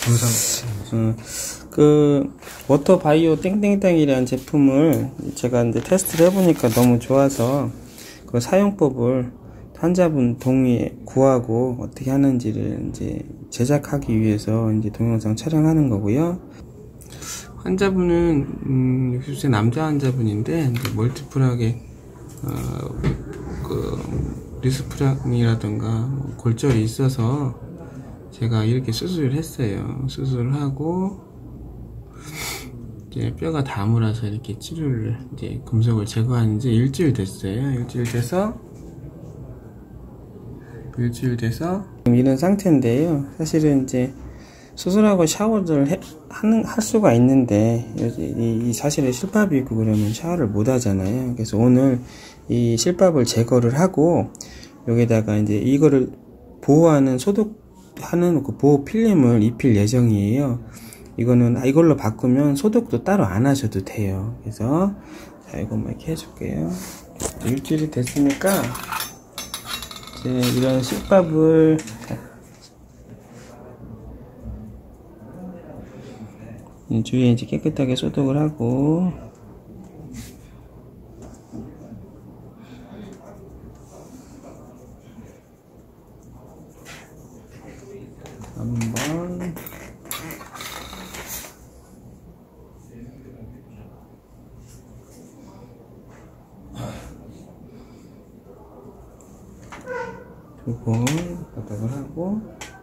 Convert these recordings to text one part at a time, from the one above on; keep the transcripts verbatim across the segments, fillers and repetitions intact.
영상. 어, 그 워터 바이오 땡땡땡이라는 제품을 제가 이제 테스트를 해보니까 너무 좋아서 그 사용법을 환자분 동의에 구하고 어떻게 하는지를 이제 제작하기 위해서 이제 동영상 촬영하는 거고요. 환자분은 음, 육십 세 남자 환자분인데 이제 멀티플하게 어, 그 리스프랑이라든가 골절이 있어서 제가 이렇게 수술을 했어요. 수술을 하고 이제 뼈가 다물어서 이렇게 치료를 이제 금속을 제거한 지 일주일 됐어요. 일주일 돼서 일주일 돼서 이런 상태인데요. 사실은 이제 수술하고 샤워를 해, 하는 할 수가 있는데 이, 이 사실은 실밥이 있고 그러면 샤워를 못 하잖아요. 그래서 오늘 이 실밥을 제거를 하고 여기다가 이제 이거를 보호하는 소독하는 그 보호 필름을 입힐 예정이에요. 이거는 이걸로 바꾸면 소독도 따로 안 하셔도 돼요. 그래서 자, 이것만 이렇게 해줄게요. 일주일이 됐으니까 이제 이런 실밥을 주위에 이제 깨끗하게 소독을 하고 한번 두 번 바닥을 하고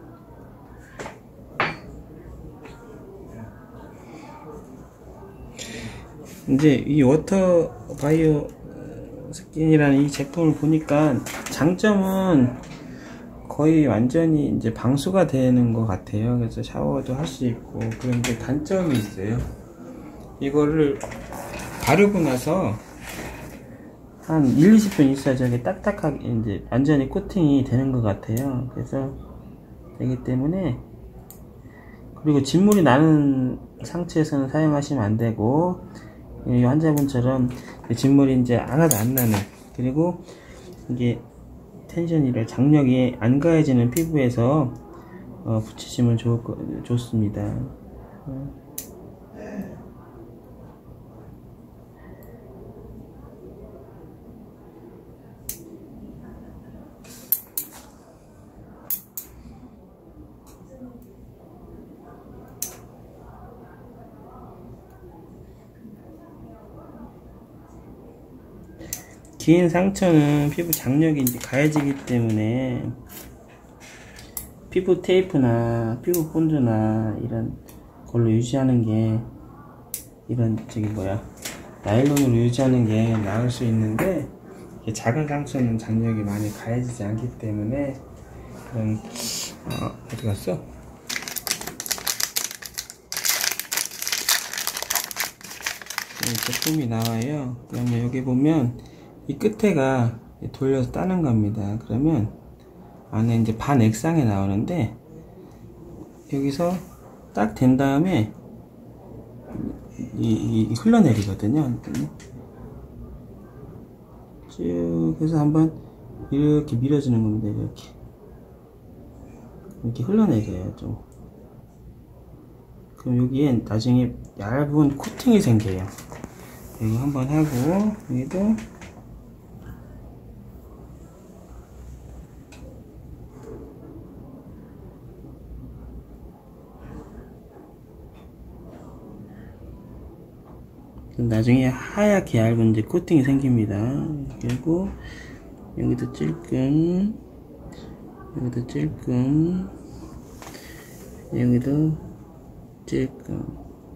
이제 이 워터 바이오 스킨이라는 이 제품을 보니까 장점은 거의 완전히 이제 방수가 되는 것 같아요. 그래서 샤워도 할 수 있고. 그런데 단점이 있어요. 이거를 바르고 나서 한 일, 이십 분 있어야 저게 딱딱하게 이제 완전히 코팅이 되는 것 같아요. 그래서 되기 때문에, 그리고 진물이 나는 상처에서는 사용하시면 안 되고, 이 환자분처럼 진물이 이제 하나도 안 나는, 그리고 이게 텐션이라 장력이 안 가해지는 피부에서 어, 붙이시면 좋을 거, 좋습니다. 어. 긴 상처는 피부 장력이 이제 가해지기 때문에 피부 테이프나 피부 본드나 이런 걸로 유지하는 게, 이런 저기 뭐야 나일론으로 유지하는 게 나을 수 있는데, 작은 상처는 장력이 많이 가해지지 않기 때문에 그런 어, 어디 갔어? 이 제품이 나와요. 그러면 여기 보면 이 끝에가 돌려서 따는 겁니다. 그러면 안에 이제 반 액상이 나오는데, 여기서 딱 된 다음에 이, 이 흘러내리거든요. 쭉 해서 한번 이렇게 밀어주는 겁니다. 이렇게 이렇게 흘러내려요. 좀. 그럼 여기에 나중에 얇은 코팅이 생겨요. 이거 한번 하고, 여기도 나중에 하얗게 얇은 이제 코팅이 생깁니다. 그리고 여기도 찔끔, 여기도 찔끔, 여기도 찔끔.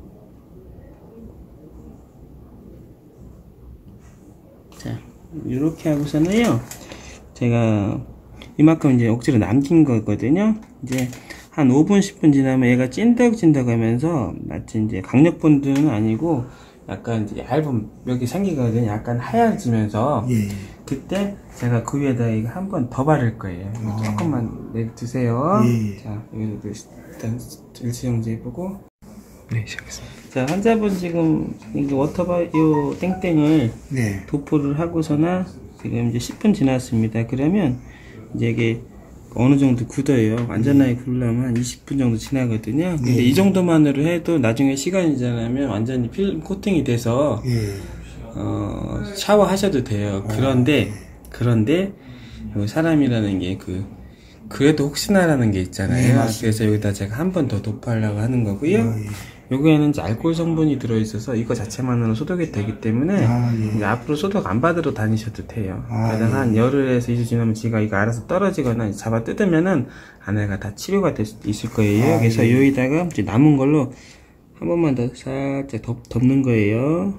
자, 이렇게 하고서는요, 제가 이만큼 이제 억지로 남긴 거거든요. 이제 한 오 분, 십 분 지나면 얘가 찐득찐득 하면서 마치 이제 강력본드는 아니고 약간 이제 얇은 벽이 생기거든요. 약간 하얘지면서. 예. 그때 제가 그 위에다 이거 한 번 더 바를 거예요. 아. 조금만 내두세요. 예. 자, 여기도 일단 일치정지 해보고. 네, 시작했습니다. 자, 환자분 지금 이게 워터바이오 땡땡을 네. 도포를 하고서나 지금 이제 십 분 지났습니다. 그러면 이제 이게 어느 정도 굳어요. 완전하게 굳으려면 한 이십 분 정도 지나거든요. 근데 예. 이 정도만으로 해도 나중에 시간이 지나면 완전히 필름 코팅이 돼서 예. 어, 샤워하셔도 돼요. 그런데 그런데 여기 사람이라는 게 그 그래도 혹시나라는 게 있잖아요. 네, 그래서 여기다 제가 한 번 더 도포하려고 하는 거고요. 아, 예. 여기에는 이제 알코올 성분이 들어있어서 이거 자체만으로 소독이 되기 때문에 아, 예. 이제 앞으로 소독 안 받으러 다니셔도 돼요. 아, 그러다가 예. 한 열흘에서 이 주 지나면 지가 이거 알아서 떨어지거나 잡아 뜯으면은 안에가 다 치료가 될 수도 있을 거예요. 아, 그래서 예. 여기다가 이제 남은 걸로 한 번만 더 살짝 덮, 덮는 거예요.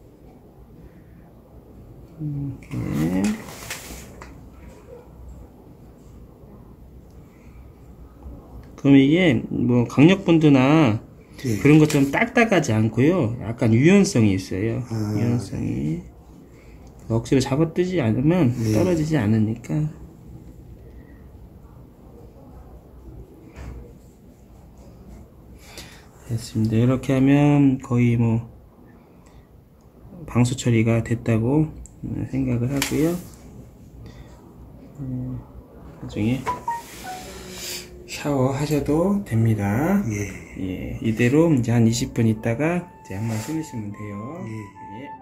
이렇게. 그럼 이게 뭐 강력본드나 예. 그런 것처럼 딱딱하지 않고요. 약간 유연성이 있어요. 아. 유연성이. 억지로 잡아뜨지 않으면 네. 떨어지지 않으니까. 됐습니다. 이렇게 하면 거의 뭐 방수 처리가 됐다고 생각을 하고요. 나중에 샤워 하셔도 됩니다. 예. 예, 이대로 이제 한 이십 분 있다가 이제 한번 신으시면 돼요. 예. 예.